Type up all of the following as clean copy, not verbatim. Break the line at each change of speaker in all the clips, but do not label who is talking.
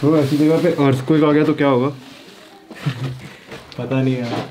तो ऐसी जगह पे अर्थक्वेक आ गया तो क्या होगा? पता नहीं यार।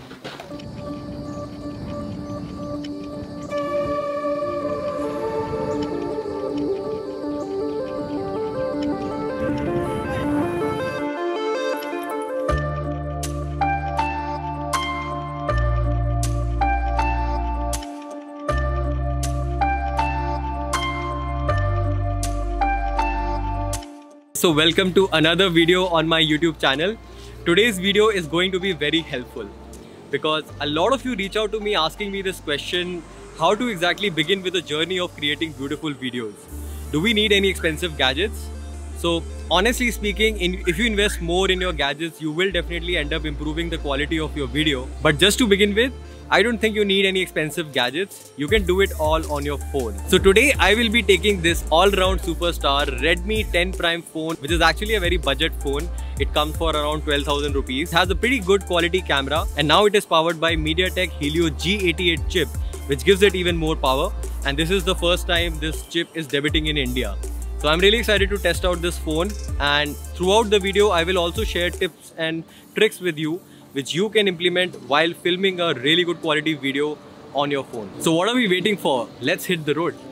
So welcome to another video on my YouTube channel. Today's video is going to be very helpful because a lot of you reach out to me asking me this question: how to exactly begin with the journey of creating beautiful videos? Do we need any expensive gadgets? So honestly speaking, if you invest more in your gadgets, you will definitely end up improving the quality of your video. But just to begin with, I don't think you need any expensive gadgets. You can do it all on your phone. So today I will be taking this all-round superstar Redmi 10 Prime phone, which is actually a very budget phone. It comes for around 12,000 rupees. Has a pretty good quality camera, and now it is powered by MediaTek Helio G88 chip, which gives it even more power. And this is the first time this chip is debuting in India. So I'm really excited to test out this phone, and throughout the video I will also share tips and tricks with you which you can implement while filming a really good quality video on your phone. So what are we waiting for? Let's hit the road.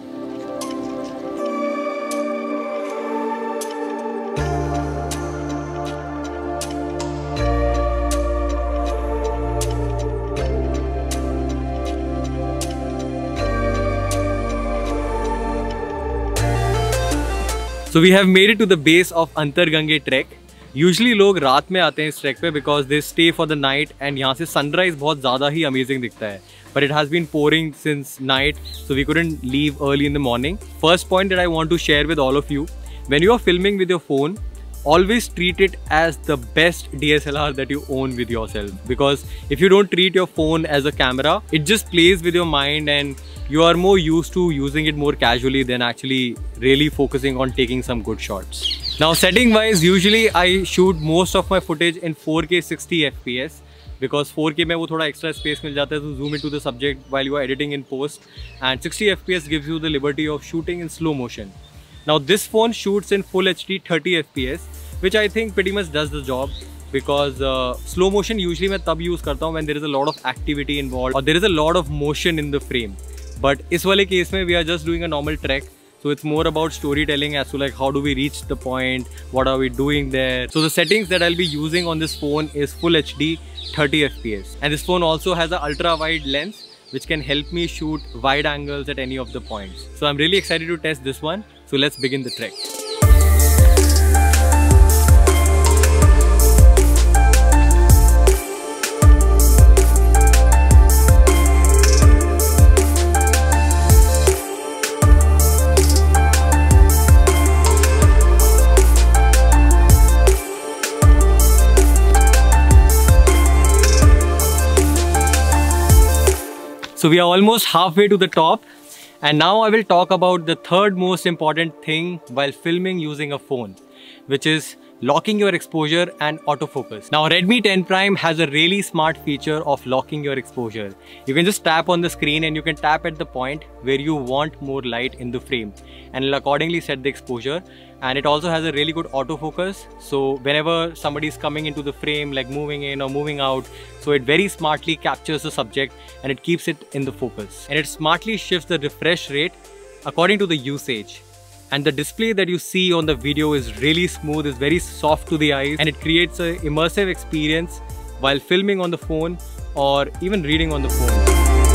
So we have made it to the base of Antargange trek. Usually लोग रात में आते हैं इस trek पे because they stay for the night, and यहाँ से sunrise बहुत ज़्यादा ही अमेजिंग दिखता है. But it has been pouring since night, so we couldn't leave early in the morning. First point that I want to share with all of you: when you are filming with your phone, always treat it as the best DSLR that you own with yourself, because if you don't treat your phone as a camera, it just plays with your mind and you are more used to using it more casually than actually really focusing on taking some good shots. Now setting wise, usually I shoot most of my footage in 4K 60 FPS because 4K में वो थोड़ा extra space मिल जाता है to zoom into the subject while you are editing in post, and 60 FPS gives you the liberty of shooting in slow motion. Now this phone shoots in full HD 30 FPS, which I think pretty much does the job, because slow motion usually मैं तब use करता हूँ when there is a lot of activity involved or there is a lot of motion in the frame. But इस वाले case में we are just doing a normal trek, so it's more about storytelling as to like how do we reach the point, what are we doing there. So the settings that I'll be using on this phone is full HD 30 FPS, and this phone also has an ultra wide lens which can help me shoot wide angles at any of the points. So I'm really excited to test this one. So let's begin the trek. So we are almost halfway to the top, and now I will talk about the third most important thing while filming using a phone, which is locking your exposure and autofocus. Now Redmi 10 Prime has a really smart feature of locking your exposure. You can just tap on the screen and you can tap at the point where you want more light in the frame, and it'll accordingly set the exposure. And it also has a really good autofocus, so whenever somebody is coming into the frame, like moving in or moving out, so it very smartly captures the subject and it keeps it in the focus. And it smartly shifts the refresh rate according to the usage. And the display that you see on the video is really smooth, is very soft to the eyes, and it creates an immersive experience while filming on the phone or even reading on the phone.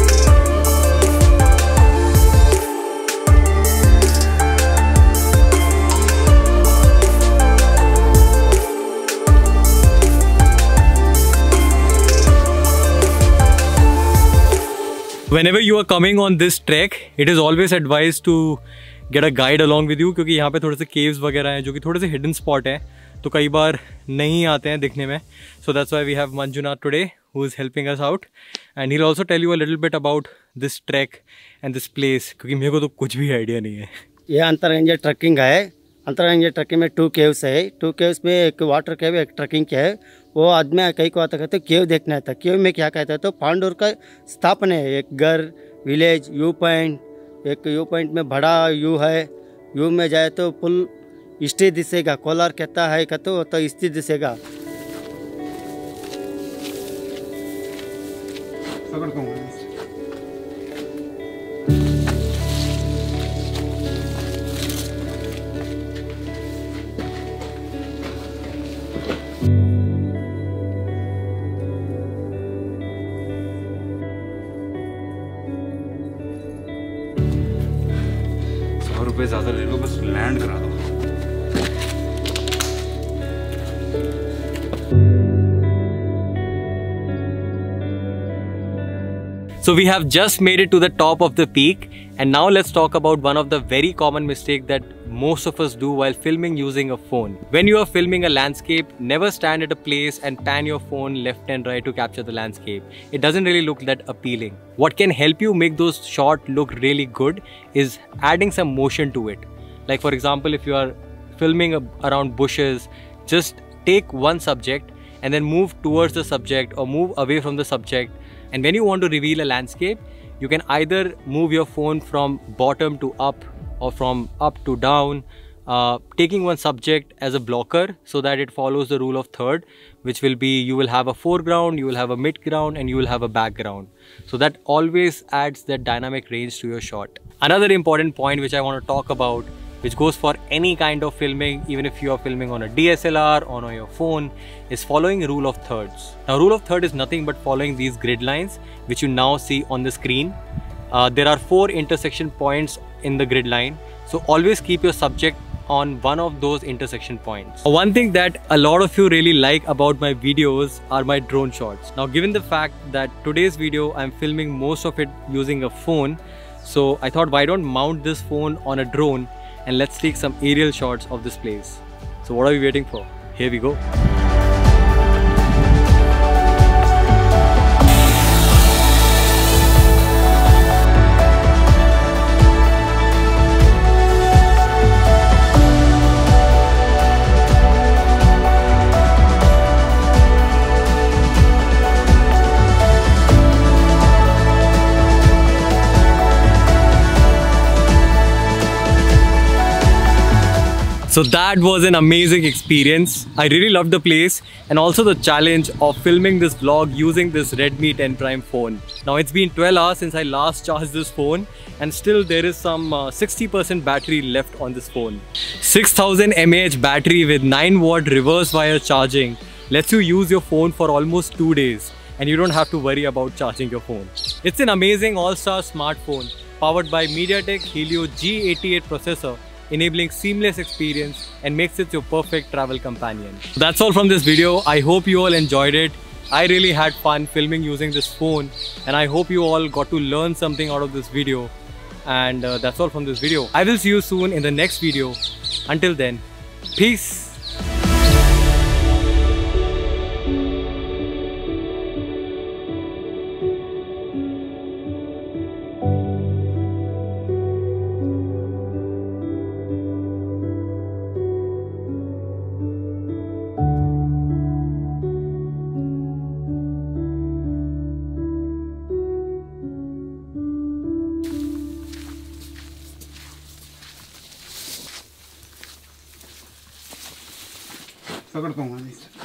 Whenever you are coming on this trek, it is always advised to get a guide along with you, क्योंकि यहाँ पे थोड़े से caves वगैरह हैं जो कि थोड़े से hidden spot हैं, तो कई बार नहीं आते हैं दिखने में. So that's why we have Manjunath today, who is helping us out, and he'll also tell you a little bit about this trek and this place, क्योंकि मेरे को तो कुछ भी idea नहीं है.
ये अंतरगंज ट्रैकिंग है. अंतरगंज ट्रैकिंग में 2 केव्स है. 2 केव्स में एक वाटर केव, एक ट्रैकिंग के है. वो आदमी कई को आता कहते केव देखना है. केव में क्या कहता है तो पांडुर का स्थापना है. एक घर, विलेज, व्यू पॉइंट, एक व्यू पॉइंट में बड़ा व्यू है. व्यू में जाए तो फुल इष्टे दिसेगा कोलार कहता है का तो इष्टे दिसेगा
₹100 ज़्यादा ले लो, बस लैंड करा दो।
So we have just made it to the top of the peak, and now let's talk about one of the very common mistakes that most of us do while filming using a phone. When you are filming a landscape, never stand at a place and pan your phone left and right to capture the landscape. It doesn't really look that appealing. What can help you make those shots look really good is adding some motion to it. Like for example, if you are filming around bushes, just take one subject and then move towards the subject or move away from the subject. And when you want to reveal a landscape, you can either move your phone from bottom to up or from up to down, taking one subject as a blocker so that it follows the rule of third, which will be you will have a foreground, you will have a midground, and you will have a background. So that always adds that dynamic range to your shot. Another important point which I want to talk about, which goes for any kind of filming, even if you are filming on a DSLR or on your phone, is following rule of thirds. Now rule of third is nothing but following these grid lines which you now see on the screen. There are 4 intersection points in the grid line, so always keep your subject on one of those intersection points. One thing that a lot of you really like about my videos are my drone shots. Now given the fact that today's video I'm filming most of it using a phone, so I thought why don't mount this phone on a drone and let's take some aerial shots of this place. So what are we waiting for? Here we go. So that was an amazing experience. I really loved the place and also the challenge of filming this vlog using this Redmi 10 Prime phone. Now it's been 12 hours since I last charged this phone and still there is some 60% battery left on this phone. 6000 mAh battery with 9-watt reverse wire charging lets you use your phone for almost 2 days and you don't have to worry about charging your phone. It's an amazing all-star smartphone powered by MediaTek Helio G88 processor, enabling seamless experience and makes it your perfect travel companion. That's all from this video. I hope you all enjoyed it. I really had fun filming using this phone and I hope you all got to learn something out of this video. And that's all from this video. I will see you soon in the next video. Until then, peace.
पकड़ पाऊंगा नहीं।